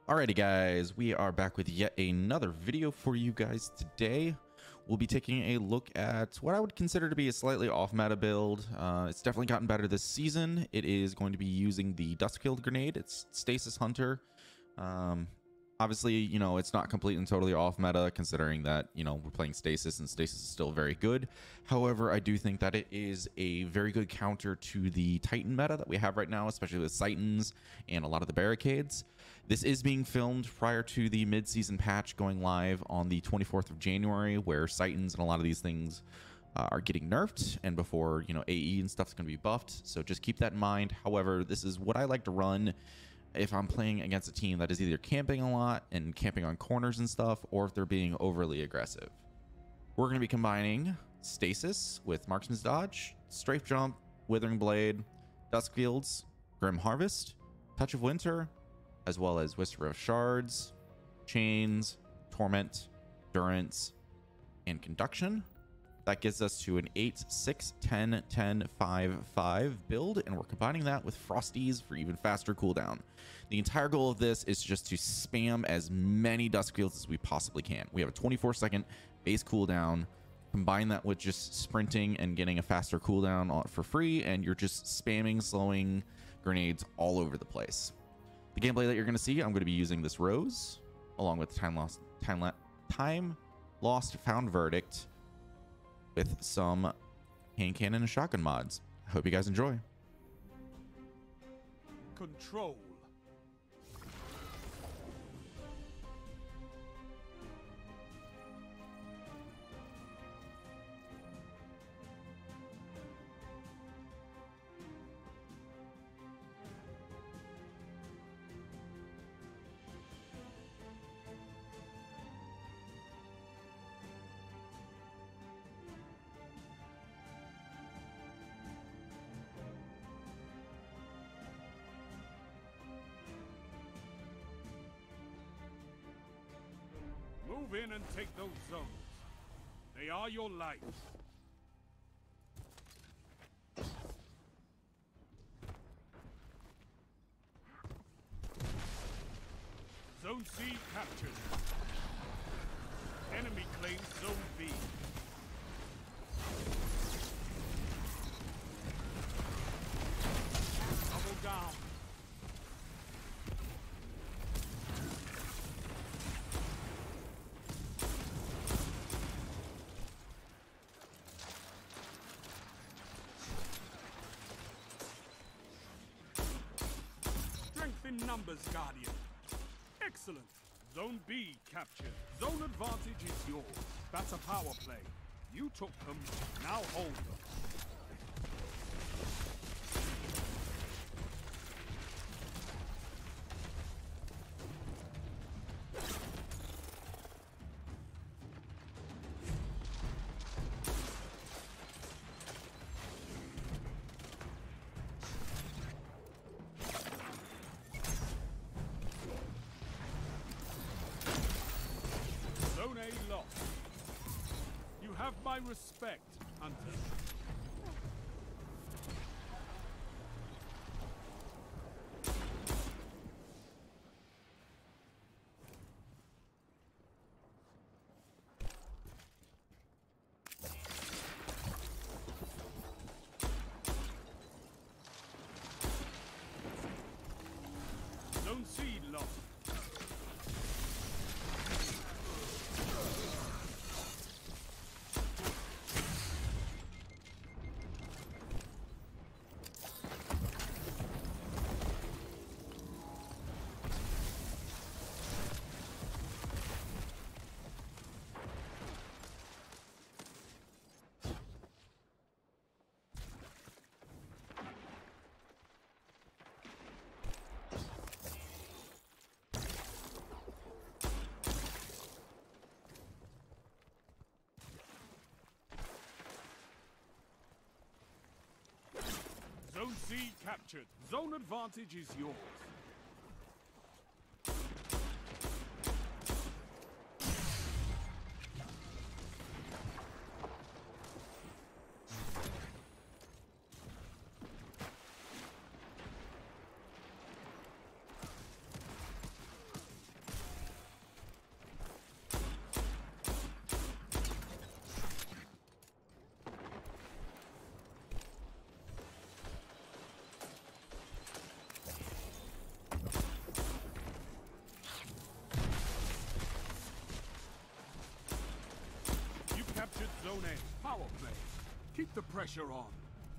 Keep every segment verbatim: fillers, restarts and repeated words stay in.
Alrighty guys, we are back with yet another video for you guys today. We'll be taking a look at what I would consider to be a slightly off meta build. Uh, it's definitely gotten better this season. It is going to be using the Duskfield grenade. It's Stasis Hunter. Um, obviously, you know, it's not completely and totally off meta considering that, you know, we're playing Stasis and Stasis is still very good. However, I do think that it is a very good counter to the Titan meta that we have right now, especially with Titans and a lot of the barricades. This is being filmed prior to the mid-season patch going live on the twenty-fourth of January, where Titans and a lot of these things uh, are getting nerfed, and before, you know, A E and stuff is going to be buffed. So just keep that in mind. However, this is what I like to run if I'm playing against a team that is either camping a lot and camping on corners and stuff, or if they're being overly aggressive. We're going to be combining Stasis with Marksman's Dodge, Strafe Jump, Withering Blade, Duskfields, Grim Harvest, Touch of Winter, as well as Whisper of Shards, Chains, Torment, Durance, and Conduction. That gets us to an eight, six, ten, ten, five, five build, and we're combining that with Frosties for even faster cooldown. The entire goal of this is just to spam as many Duskfields as we possibly can. We have a twenty-four second base cooldown. Combine that with just sprinting and getting a faster cooldown for free, and you're just spamming, slowing grenades all over the place. The gameplay that you're going to see, I'm going to be using this Rose along with time lost time, la time lost found verdict with some hand cannon and shotgun mods. I hope you guys enjoy. Control. Move in and take those zones. They are your life. Zone C captured. Enemy claims Zone B. Double down. In numbers, Guardian. Excellent. Zone B captured. Zone advantage is yours. That's a power play. You took them, now hold them. Zone A lost. You have my respect, Hunter. Zone C lost. Zone C captured. Zone advantage is yours. Keep the pressure on.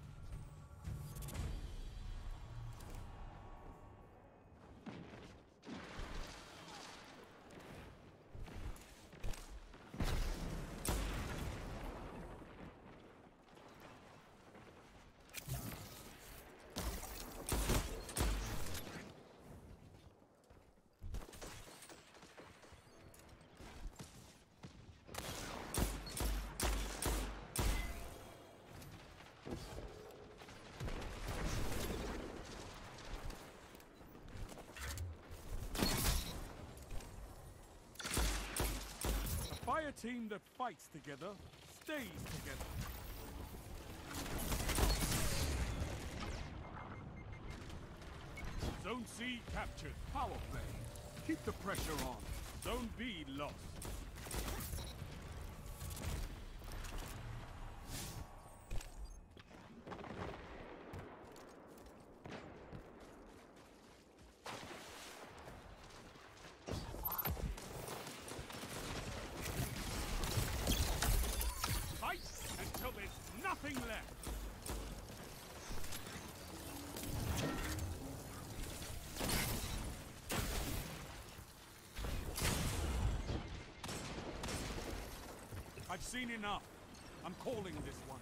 A team that fights together stays together. Zone C captured. Power play. Keep the pressure on. Zone B lost. Nothing left. I've seen enough. I'm calling this one.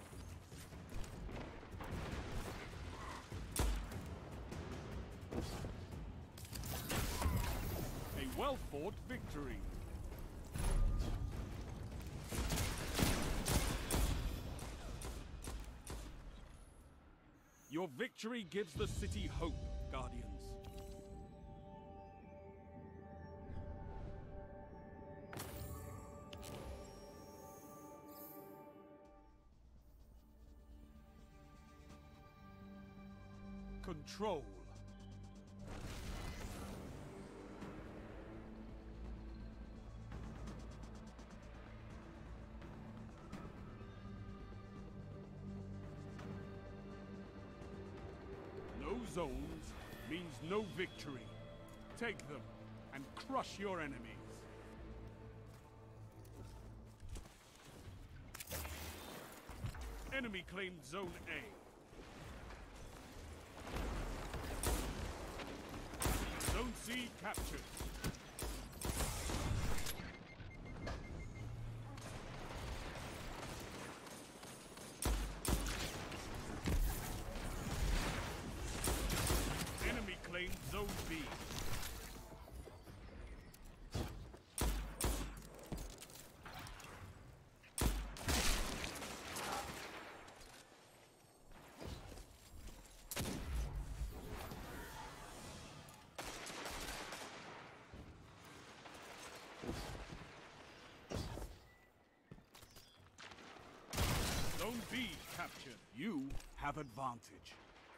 A well-fought victory. Your victory gives the city hope, Guardians. Control. No zones means no victory. Take them and crush your enemies. Enemy claimed Zone A. Zone C captured. Enemy claimed Zone B. Zone B captured. You have advantage.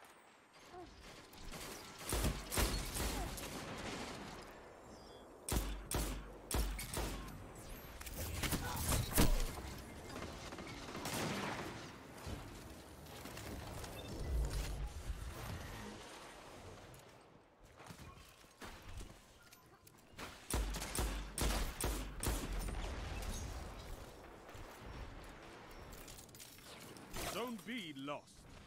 Zone B lost.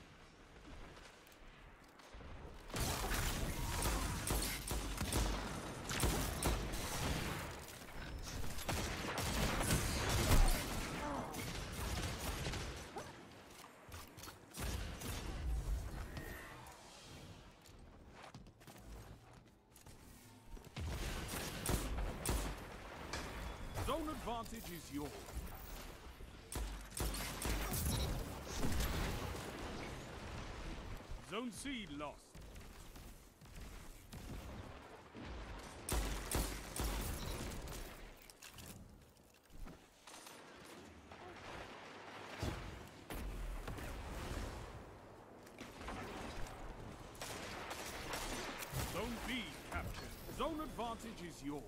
Zone advantage is yours. Zone C lost. Zone B captured. Zone advantage is yours.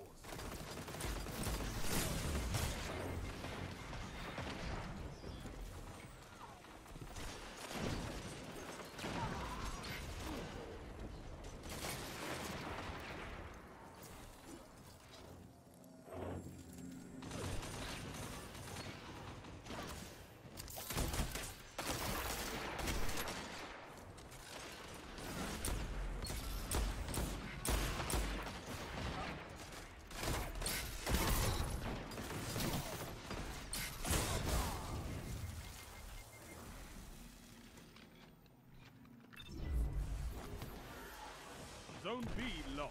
Zone B lost.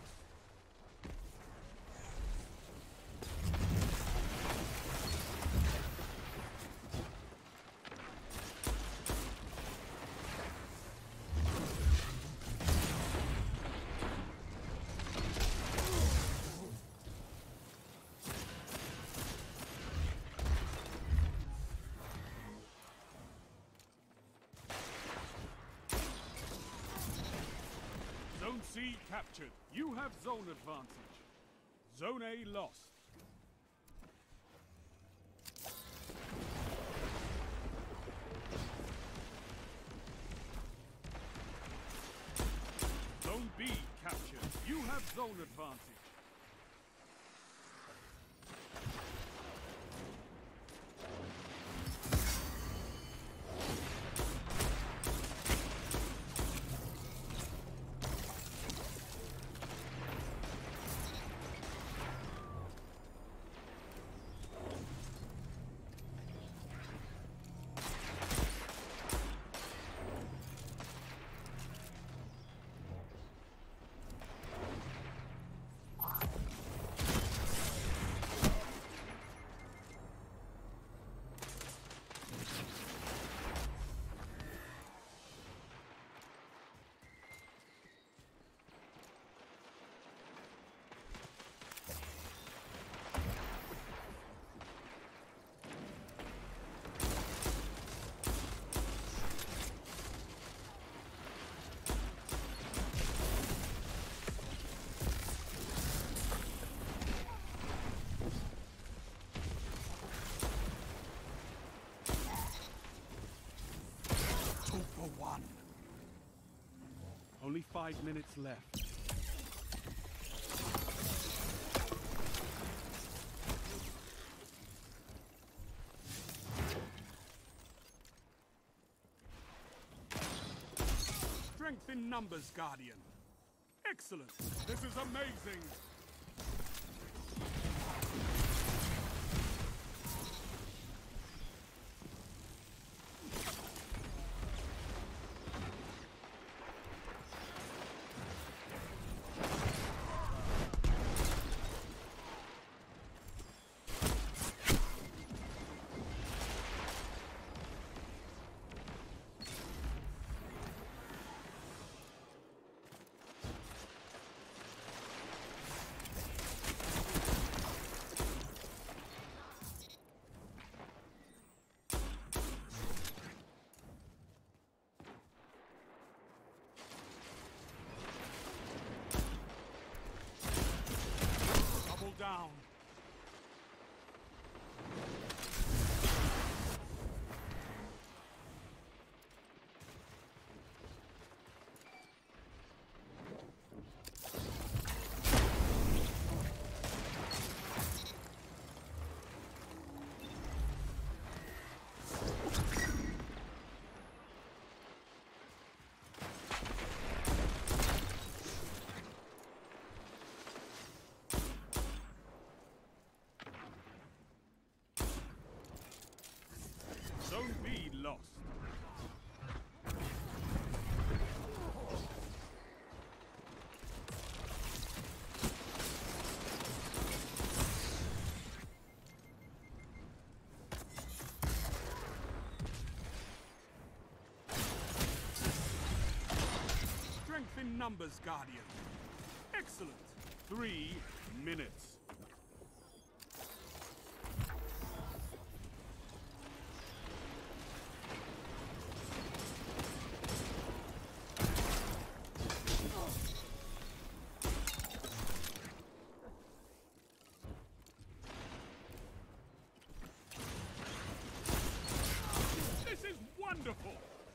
Zone C captured. You have zone advantage. Zone A lost. Zone B captured. You have zone advantage. Only five minutes left. Strength in numbers, Guardian. Excellent. This is amazing. Down. Zone B lost. Strength in numbers, Guardian. Excellent. Three minutes. Wonderful!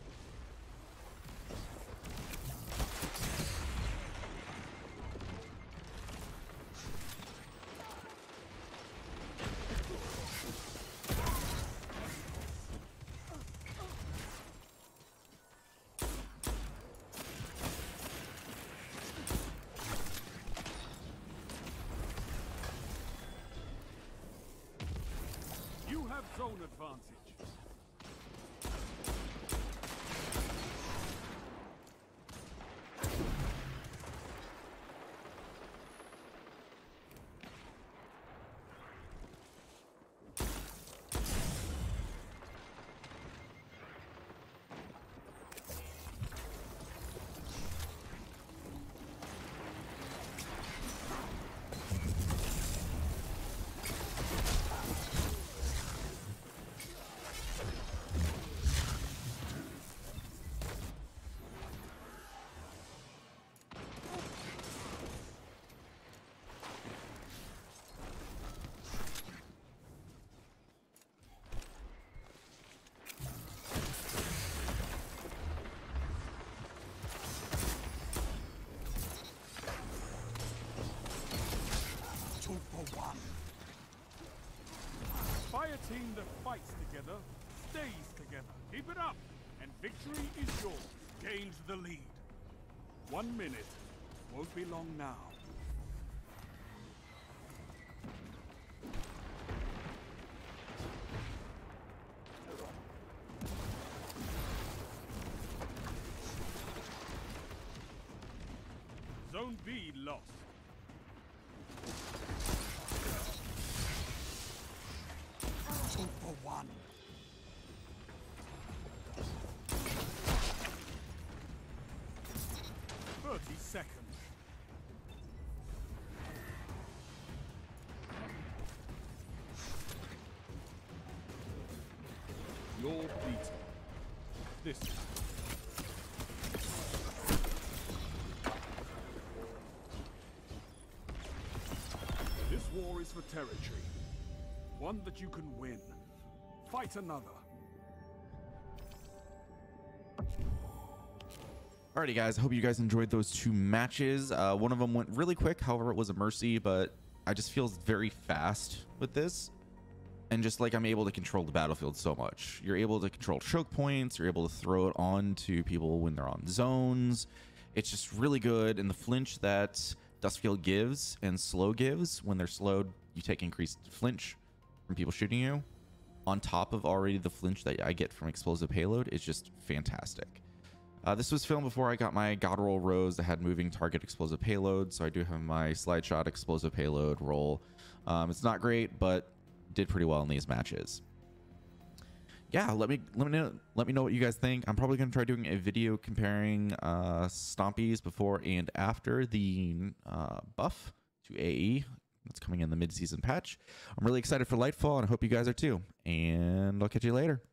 You have zone advantage. done. Spire team that fights together stays together. Keep it up, and victory is yours. Gains the lead. One minute. Won't be long now. Zone B lost. Two for one. Thirty seconds. You're beaten. This. This war is for territory. One that you can win. Fight another. Alrighty, guys. I hope you guys enjoyed those two matches. Uh, one of them went really quick. However, it was a mercy, but I just feel very fast with this. And just like I'm able to control the battlefield so much. You're able to control choke points. You're able to throw it on to people when they're on zones. It's just really good. And the flinch that Duskfield gives and slow gives, when they're slowed, you take increased flinch from people shooting you. On top of already the flinch that I get from explosive payload is just fantastic. Uh, this was filmed before I got my God roll rose that had moving target explosive payload. So I do have my slide shot explosive payload roll. Um, it's not great, but did pretty well in these matches. Yeah, let me let me know let me know what you guys think. I'm probably gonna try doing a video comparing uh, stompees before and after the uh, buff to A E that's coming in the mid-season patch. I'm really excited for Lightfall, and I hope you guys are too. And I'll catch you later.